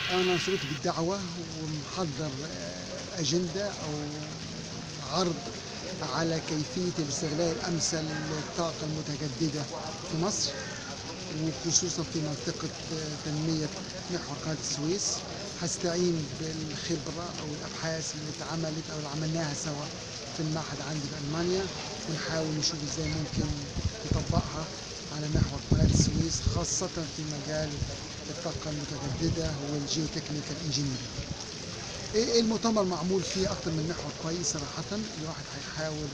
أنا صرت بالدعوة ومحضر أجندة أو عرض على كيفية الاستغلال الأمثل للطاقة المتجددة في مصر، وخصوصا في منطقة تنمية محور قناة السويس. هستعين بالخبرة أو الأبحاث اللي اتعملت أو اللي عملناها سوا في المعهد عندي في ألمانيا، ونحاول نشوف إزاي ممكن نطبقها على محور قناة السويس، خاصة في مجال الطاقة المتجددة والجيوتكنيكال انجينيرنج. المؤتمر معمول فيه أكتر من محور كويس صراحة. الواحد هيحاول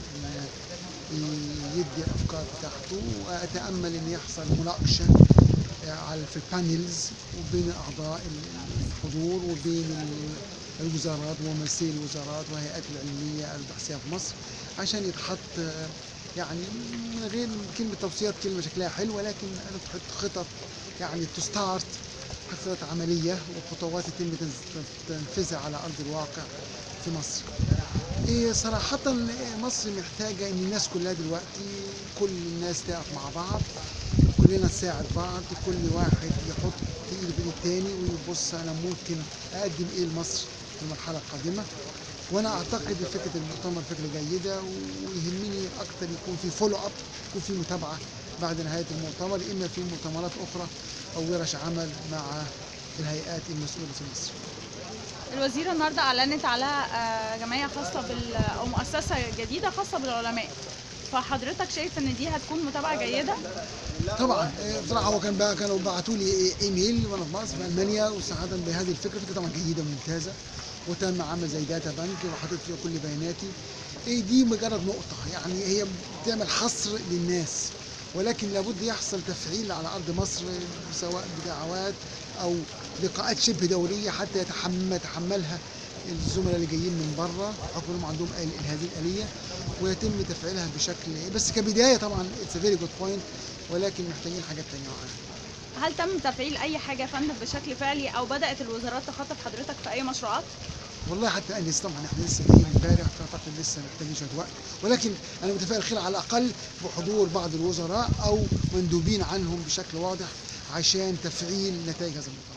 يدي الأفكار بتاعته، وأتأمل إن يحصل مناقشة في البانيلز وبين أعضاء الحضور وبين الوزارات وممثلي الوزارات والهيئات العلمية البحثية في مصر، عشان يتحط يعني من غير كلمة توصيات، كلمة شكلها حلو، ولكن نحط خطط يعني تو ستارت، خطط عملية وخطوات يتم تنفيذها على أرض الواقع في مصر. صراحة مصر محتاجة إن الناس كلها دلوقتي، كل الناس تقف مع بعض، كلنا نساعد بعض، كل واحد يحط ايده بين التاني ويبص أنا ممكن أقدم إيه لمصر في المرحلة القادمة. وأنا أعتقد فكرة المؤتمر فكرة جيدة، ويهمني أكتر يكون في فولو أب، يكون في متابعة بعد نهاية المؤتمر، إما في مؤتمرات أخرى أو ورش عمل مع الهيئات المسؤولة في مصر. الوزيرة النهارده أعلنت على جمعية خاصة أو مؤسسة جديدة خاصة بالعلماء، فحضرتك شايف إن دي هتكون متابعة جيدة؟ طبعا بصراحه هو كانوا بعتوا لي ايميل وانا في مصر في المانيا وسعاده بهذه الفكره، فكره طبعا جيده ممتازه، وتم عمل زي داتا بنك وحطيت فيها كل بياناتي. دي مجرد نقطه، يعني هي بتعمل حصر للناس، ولكن لابد يحصل تفعيل على ارض مصر، سواء بدعوات او لقاءات شبه دوريه حتى يتحملها الزملاء اللي جايين من بره، بحكم انهم عندهم هذه الاليه، ويتم تفعيلها بشكل بس كبدايه. طبعا اتس فيري جود بوينت، ولكن محتاجين حاجات تانية معانا. هل تم تفعيل أي حاجة يا فندم بشكل فعلي، أو بدأت الوزارات تخاطب حضرتك في أي مشروعات؟ والله حتى الان لسه، طبعا احنا لسه جايين امبارح، فاعتقد لسه محتاجين شويه وقت، ولكن انا متفائل خير على الاقل بحضور بعض الوزراء او مندوبين عنهم بشكل واضح عشان تفعيل نتائج هذا المؤتمر.